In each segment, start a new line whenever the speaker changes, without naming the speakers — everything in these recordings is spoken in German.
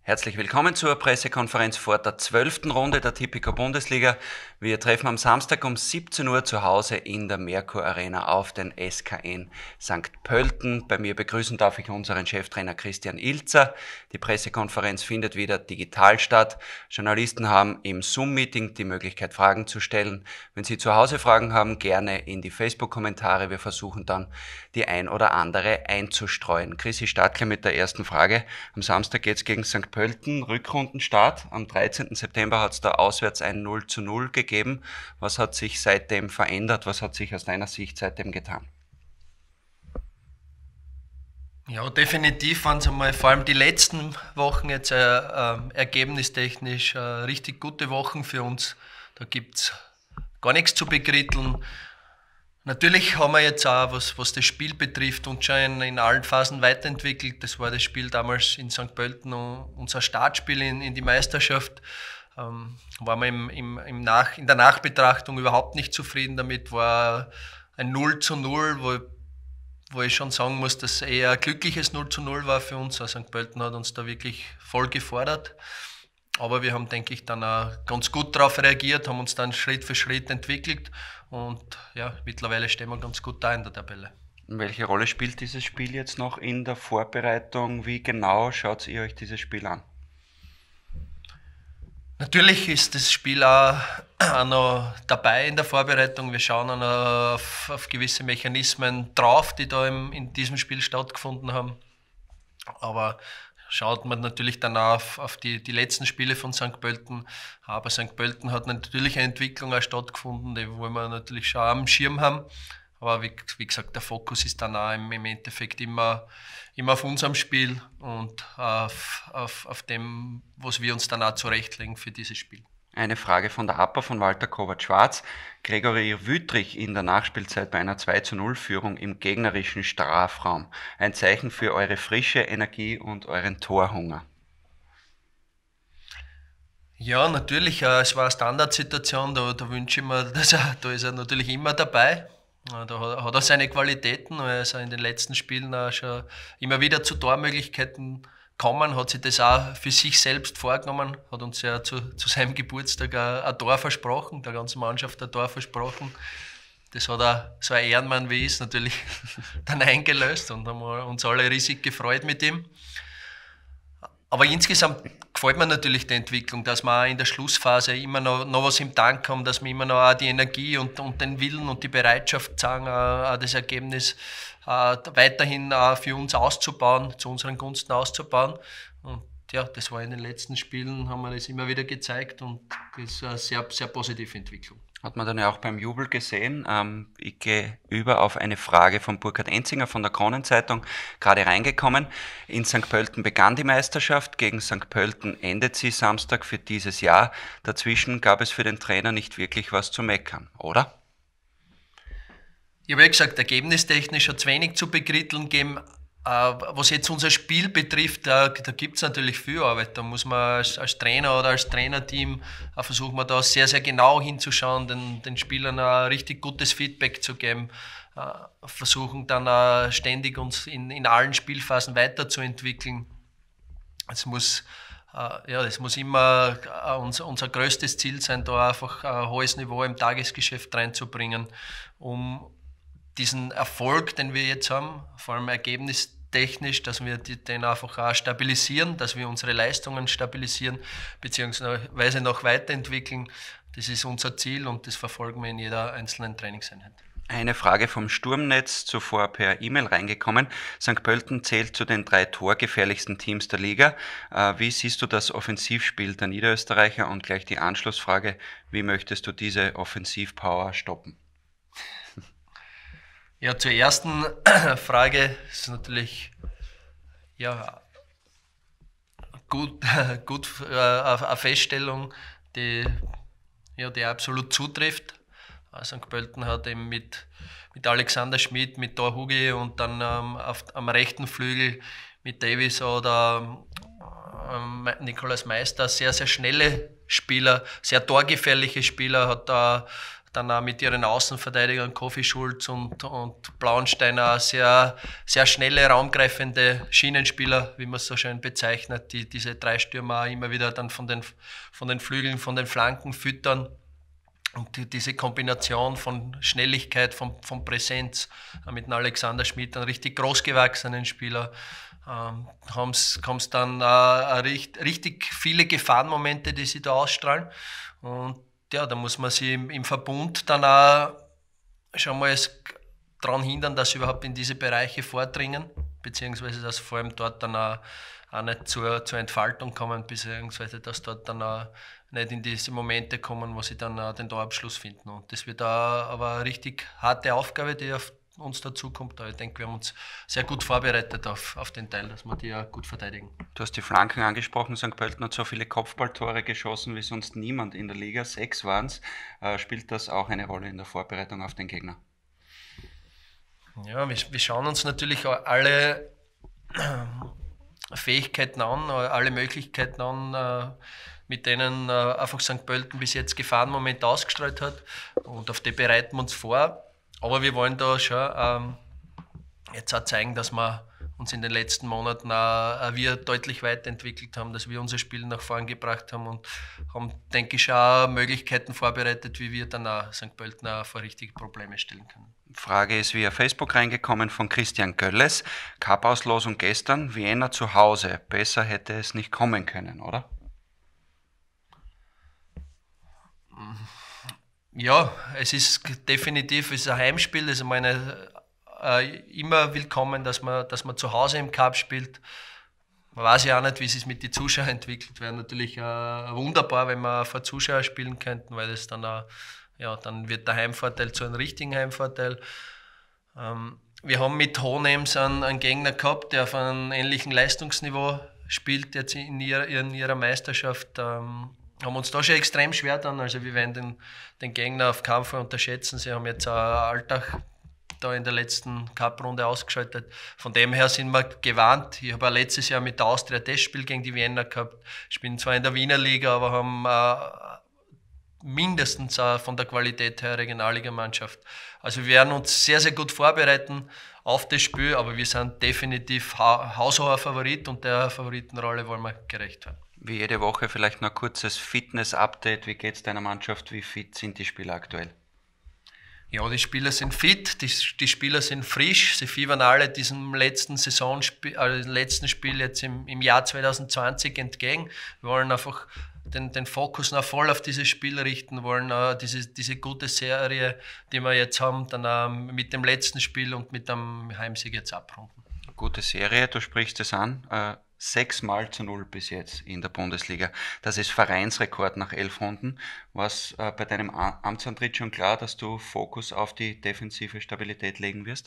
Herzlich willkommen zur Pressekonferenz vor der 12. Runde der Tipico Bundesliga. Wir treffen am Samstag um 17 Uhr zu Hause in der Merkur Arena auf den SKN St. Pölten. Bei mir begrüßen darf ich unseren Cheftrainer Christian Ilzer. Die Pressekonferenz findet wieder digital statt. Journalisten haben im Zoom-Meeting die Möglichkeit, Fragen zu stellen. Wenn Sie zu Hause Fragen haben, gerne in die Facebook-Kommentare. Wir versuchen dann, die ein oder andere einzustreuen. Chrissy, start gleich mit der ersten Frage. Am Samstag geht es gegen St. Pölten, Rückrundenstart. Am 13. September hat es da auswärts ein 0:0 gegeben. Was hat sich seitdem verändert? Was hat sich aus deiner Sicht seitdem getan?
Ja, definitiv waren es einmal vor allem die letzten Wochen jetzt ergebnistechnisch richtig gute Wochen für uns. Da gibt es gar nichts zu bekritteln. Natürlich haben wir jetzt auch, was das Spiel betrifft, uns schon in allen Phasen weiterentwickelt. Das war das Spiel damals in St. Pölten, unser Startspiel in die Meisterschaft. Waren wir in der Nachbetrachtung überhaupt nicht zufrieden damit. War ein 0:0, wo ich schon sagen muss, dass es eher ein glückliches 0:0 war für uns. Also St. Pölten hat uns da wirklich voll gefordert. Aber wir haben, denke ich, dann auch ganz gut darauf reagiert, haben uns dann Schritt für Schritt entwickelt und ja, mittlerweile stehen wir ganz gut da in der Tabelle.
Welche Rolle spielt dieses Spiel jetzt noch in der Vorbereitung? Wie genau schaut ihr euch dieses Spiel an?
Natürlich ist das Spiel auch noch dabei in der Vorbereitung. Wir schauen auch noch auf gewisse Mechanismen drauf, die da in diesem Spiel stattgefunden haben. Aber schaut man natürlich dann auf die letzten Spiele von St. Pölten. Aber St. Pölten hat natürlich eine Entwicklung auch stattgefunden, die wollen wir natürlich schon am Schirm haben. Aber wie gesagt, der Fokus ist dann auch im Endeffekt immer auf unserem Spiel und auf dem, was wir uns dann auch zurechtlegen für dieses Spiel.
Eine Frage von der APA von Walter Kovac-Schwarz. Gregory Wüttrich in der Nachspielzeit bei einer 2:0-Führung im gegnerischen Strafraum. Ein Zeichen für eure frische Energie und euren Torhunger.
Ja, natürlich, es war eine Standardsituation, da wünsche ich mir, da ist er natürlich immer dabei. Da hat er seine Qualitäten, weil er in den letzten Spielen auch schon immer wieder zu Tormöglichkeiten kommen, hat sich das auch für sich selbst vorgenommen, hat uns ja zu seinem Geburtstag ein Tor versprochen, der ganzen Mannschaft ein Tor versprochen. Das hat er, so ein Ehrenmann wie ist, natürlich dann eingelöst und haben uns alle riesig gefreut mit ihm. Aber insgesamt gefällt mir natürlich die Entwicklung, dass wir auch in der Schlussphase immer noch was im Tank haben, dass wir immer noch auch die Energie und den Willen und die Bereitschaft zeigen, auch das Ergebnis weiterhin für uns auszubauen, zu unseren Gunsten auszubauen. Und ja, das war in den letzten Spielen, haben wir das immer wieder gezeigt und das ist eine sehr, sehr positive Entwicklung.
Hat man dann ja auch beim Jubel gesehen. Ich gehe über auf eine Frage von Burkhard Enzinger von der Kronenzeitung, gerade reingekommen. In St. Pölten begann die Meisterschaft, gegen St. Pölten endet sie Samstag für dieses Jahr. Dazwischen gab es für den Trainer nicht wirklich was zu meckern, oder?
Ich habe ja gesagt, ergebnistechnisch hat es wenig zu bekritteln gegeben. Was jetzt unser Spiel betrifft, da gibt es natürlich viel Arbeit. Da muss man als Trainer oder als Trainerteam versuchen, wir da sehr, sehr genau hinzuschauen, den Spielern ein richtig gutes Feedback zu geben, versuchen dann ständig uns in allen Spielphasen weiterzuentwickeln. Das muss immer unser größtes Ziel sein, da einfach ein hohes Niveau im Tagesgeschäft reinzubringen, um diesen Erfolg, den wir jetzt haben, vor allem ergebnistechnisch, dass wir den einfach auch stabilisieren, dass wir unsere Leistungen stabilisieren, beziehungsweise noch weiterentwickeln. Das ist unser Ziel und das verfolgen wir in jeder einzelnen Trainingseinheit.
Eine Frage vom Sturmnetz, zuvor per E-Mail reingekommen. St. Pölten zählt zu den 3 torgefährlichsten Teams der Liga. Wie siehst du das Offensivspiel der Niederösterreicher? Und gleich die Anschlussfrage, wie möchtest du diese Offensivpower stoppen?
Ja, zur ersten Frage ist natürlich ja, gut eine Feststellung, die absolut zutrifft. St. Pölten hat eben mit Alexander Schmidt, mit Thor Hugi und dann am rechten Flügel mit Davis oder Nikolaus Meister sehr, sehr schnelle Spieler, sehr torgefährliche Spieler, hat da dann auch mit ihren Außenverteidigern Kofi Schulz und Blauensteiner sehr, sehr schnelle, raumgreifende Schienenspieler, wie man es so schön bezeichnet, die diese 3 Stürmer auch immer wieder dann von den Flügeln, von den Flanken füttern. Und diese Kombination von Schnelligkeit, von Präsenz mit dem Alexander Schmidt, einem richtig großgewachsenen Spieler, haben es dann richtig viele Gefahrenmomente, die sie da ausstrahlen. Und ja, da muss man sich im Verbund dann auch schon mal daran hindern, dass sie überhaupt in diese Bereiche vordringen, beziehungsweise dass vor allem dort dann auch nicht zur Entfaltung kommen, beziehungsweise dass dort dann auch nicht in diese Momente kommen, wo sie dann den Torabschluss finden. Und das wird aber eine richtig harte Aufgabe, die auf uns dazukommt. Aber ich denke, wir haben uns sehr gut vorbereitet auf den Teil, dass wir die auch gut verteidigen.
Du hast die Flanken angesprochen. St. Pölten hat so viele Kopfballtore geschossen wie sonst niemand in der Liga. 6 waren es. Spielt das auch eine Rolle in der Vorbereitung auf den Gegner?
Ja, wir schauen uns natürlich alle Fähigkeiten an, alle Möglichkeiten an, mit denen einfach St. Pölten bis jetzt Gefahrenmomente ausgestrahlt hat, und auf die bereiten wir uns vor. Aber wir wollen da schon jetzt auch zeigen, dass wir uns in den letzten Monaten auch wir deutlich weiterentwickelt haben, dass wir unser Spiel nach vorn gebracht haben und haben, denke ich, auch Möglichkeiten vorbereitet, wie wir dann auch St. Pölten auch vor richtige Probleme stellen können.
Frage ist via Facebook reingekommen von Christian Gölles. Cup-Auslosung gestern, Vienna zu Hause. Besser hätte es nicht kommen können, oder?
Ja, es ist definitiv ein Heimspiel. Also immer willkommen, dass man zu Hause im Cup spielt. Man weiß ja auch nicht, wie es sich mit den Zuschauern entwickelt. Wäre natürlich wunderbar, wenn wir vor Zuschauern spielen könnten, weil das dann dann wird der Heimvorteil zu einem richtigen Heimvorteil. Wir haben mit Hohenems einen Gegner gehabt, der auf einem ähnlichen Leistungsniveau spielt jetzt in ihrer Meisterschaft. Haben uns da schon extrem schwer dann. Also wir werden den Gegner auf keinen Fall unterschätzen. Sie haben jetzt Alltag da in der letzten Cup-Runde ausgeschaltet. Von dem her sind wir gewarnt. Ich habe auch letztes Jahr mit der Austria ein Testspiel gegen die Vienna gehabt. Ich bin zwar in der Wiener Liga, aber haben mindestens von der Qualität her Regionalligamannschaft. Also wir werden uns sehr, sehr gut vorbereiten auf das Spiel, aber wir sind definitiv haushoher Favorit und der Favoritenrolle wollen wir gerecht werden.
Wie jede Woche vielleicht noch ein kurzes Fitness-Update. Wie geht es deiner Mannschaft? Wie fit sind die Spieler aktuell?
Ja, die Spieler sind fit, die Spieler sind frisch. Sie fiebern alle diesem letzten Spiel jetzt im Jahr 2020 entgegen. Wir wollen einfach den Fokus noch voll auf dieses Spiel richten, wollen diese gute Serie, die wir jetzt haben, dann mit dem letzten Spiel und mit dem Heimsieg jetzt abrunden.
Gute Serie, du sprichst es an. 6-0 bis jetzt in der Bundesliga. Das ist Vereinsrekord nach 11 Runden. War es bei deinem Amtsantritt schon klar, dass du Fokus auf die defensive Stabilität legen wirst?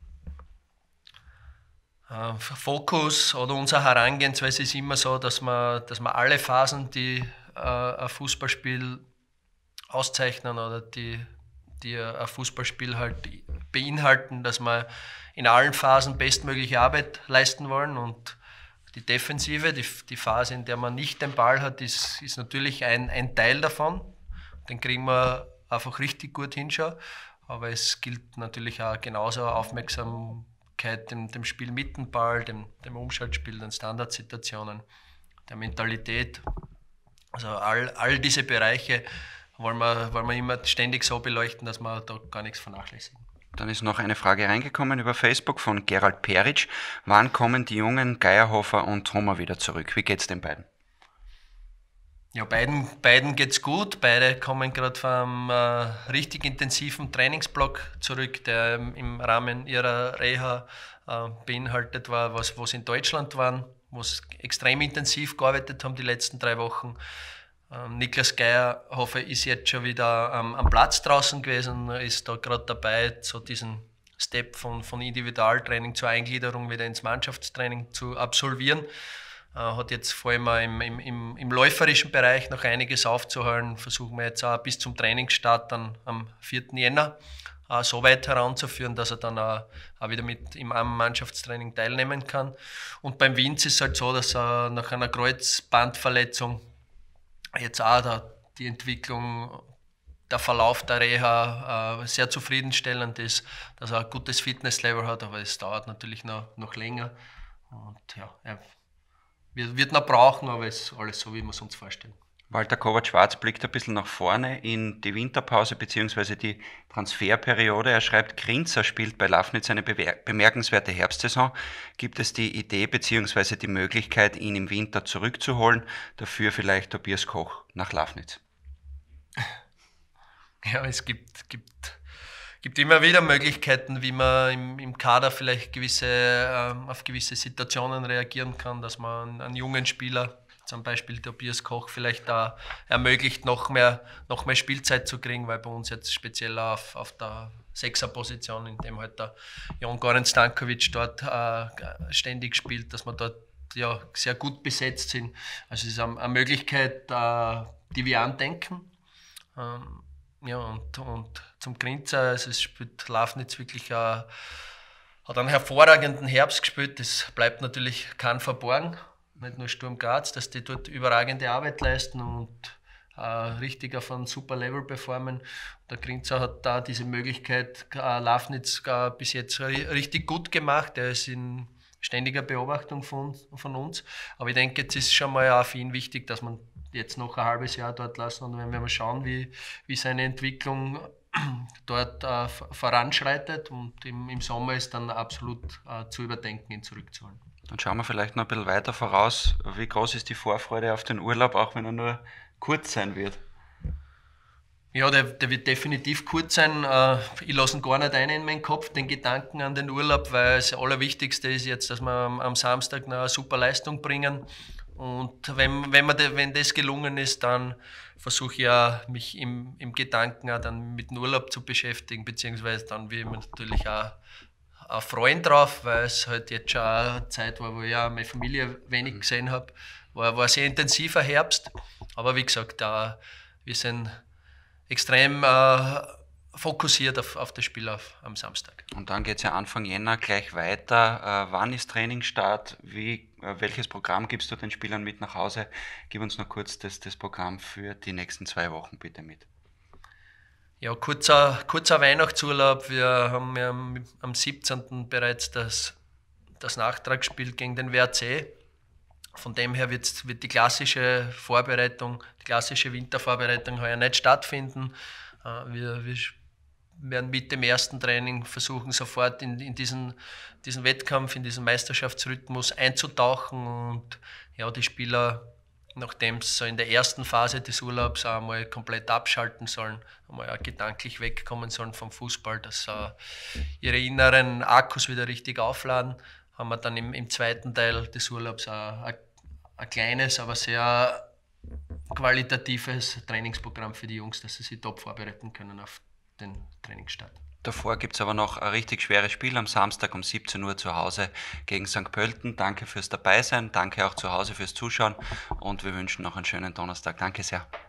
Fokus oder unsere Herangehensweise ist immer so, dass wir alle Phasen, die ein Fußballspiel auszeichnen oder die ein Fußballspiel halt beinhalten, dass wir in allen Phasen bestmögliche Arbeit leisten wollen. Und die Defensive, die Phase, in der man nicht den Ball hat, ist natürlich ein Teil davon. Den kriegen wir einfach richtig gut hinschauen. Aber es gilt natürlich auch genauso Aufmerksamkeit dem Spiel mit dem Ball, dem Umschaltspiel, den Standardsituationen, der Mentalität. Also all diese Bereiche wollen wir immer ständig so beleuchten, dass wir da gar nichts vernachlässigen.
Dann ist noch eine Frage reingekommen über Facebook von Gerald Peric. Wann kommen die Jungen Geierhofer und Trommer wieder zurück? Wie geht's den beiden?
Ja, beiden geht's gut. Beide kommen gerade vom richtig intensiven Trainingsblock zurück, der im Rahmen ihrer Reha beinhaltet war, wo sie in Deutschland waren, wo sie extrem intensiv gearbeitet haben die letzten 3 Wochen. Niklas Geierhofer ist jetzt schon wieder am Platz draußen gewesen, ist da gerade dabei, so diesen Step von Individualtraining zur Eingliederung wieder ins Mannschaftstraining zu absolvieren. Hat jetzt vor allem im läuferischen Bereich noch einiges aufzuholen. Versuchen wir jetzt auch bis zum Trainingsstart dann am 4. Jänner so weit heranzuführen, dass er dann auch wieder am Mannschaftstraining teilnehmen kann. Und beim Vince ist es halt so, dass er nach einer Kreuzbandverletzung jetzt auch die Entwicklung der Verlauf der Reha sehr zufriedenstellend ist, dass er ein gutes Fitnesslevel hat, aber es dauert natürlich noch länger. Und ja, er wird noch brauchen, aber es ist alles so, wie wir es uns vorstellen.
Walter Kovac-Schwarz blickt ein bisschen nach vorne in die Winterpause bzw. die Transferperiode. Er schreibt, Grinzer spielt bei Lafnitz eine bemerkenswerte Herbstsaison. Gibt es die Idee bzw. die Möglichkeit, ihn im Winter zurückzuholen? Dafür vielleicht Tobias Koch nach Lafnitz.
Ja, es gibt immer wieder Möglichkeiten, wie man im Kader vielleicht auf gewisse Situationen reagieren kann, dass man einen jungen Spieler, zum Beispiel Tobias Koch, vielleicht da ermöglicht, noch mehr Spielzeit zu kriegen, weil bei uns jetzt speziell auf der Sechserposition, in dem halt der Jon Goran Stankovic dort ständig spielt, dass wir dort ja sehr gut besetzt sind. Also es ist eine Möglichkeit, die wir andenken. Ja, und zum Grinzer, also es spielt Lafnitz wirklich hat einen hervorragenden Herbst gespielt. Das bleibt natürlich kein verborgen. Nicht nur Sturm Graz, dass die dort überragende Arbeit leisten und richtig auf einem super Level performen. Der Grinzer hat da diese Möglichkeit, Lafnitz bis jetzt richtig gut gemacht. Er ist in ständiger Beobachtung von uns. Aber ich denke, jetzt ist schon mal auch für ihn wichtig, dass man jetzt noch ein halbes Jahr dort lassen und wenn wir mal schauen, wie seine Entwicklung dort voranschreitet und im Sommer ist dann absolut zu überdenken, ihn zurückzuholen.
Dann schauen wir vielleicht noch ein bisschen weiter voraus. Wie groß ist die Vorfreude auf den Urlaub, auch wenn er nur kurz sein wird?
Ja, der wird definitiv kurz sein. Ich lasse ihn gar nicht ein in meinen Kopf, den Gedanken an den Urlaub, weil das Allerwichtigste ist jetzt, dass wir am Samstag eine super Leistung bringen. Und wenn das gelungen ist, dann versuche ich ja, mich im Gedanken auch dann mit dem Urlaub zu beschäftigen, beziehungsweise dann will ich mich natürlich auch freuen drauf, weil es halt jetzt schon eine Zeit war, wo ich ja meine Familie wenig gesehen habe. War ein sehr intensiver Herbst, aber wie gesagt, wir sind extrem fokussiert auf das Spiel am Samstag.
Und dann geht es ja Anfang Jänner gleich weiter. Wann ist Trainingsstart? Welches Programm gibst du den Spielern mit nach Hause? Gib uns noch kurz das Programm für die nächsten 2 Wochen bitte mit.
Ja, kurzer Weihnachtsurlaub. Wir haben am 17. bereits das Nachtragsspiel gegen den WRC. Von dem her wird die klassische Wintervorbereitung heuer nicht stattfinden. Wir werden mit dem ersten Training versuchen, sofort in diesen Wettkampf, in diesen Meisterschaftsrhythmus einzutauchen und ja, die Spieler, nachdem sie so in der ersten Phase des Urlaubs einmal komplett abschalten sollen, einmal auch gedanklich wegkommen sollen vom Fußball, dass ihre inneren Akkus wieder richtig aufladen, haben wir dann im zweiten Teil des Urlaubs ein kleines, aber sehr qualitatives Trainingsprogramm für die Jungs, dass sie sich top vorbereiten können auf den Trainingsstart.
Davor gibt es aber noch ein richtig schweres Spiel am Samstag um 17 Uhr zu Hause gegen St. Pölten. Danke fürs Dabeisein, danke auch zu Hause fürs Zuschauen und wir wünschen noch einen schönen Donnerstag. Danke sehr.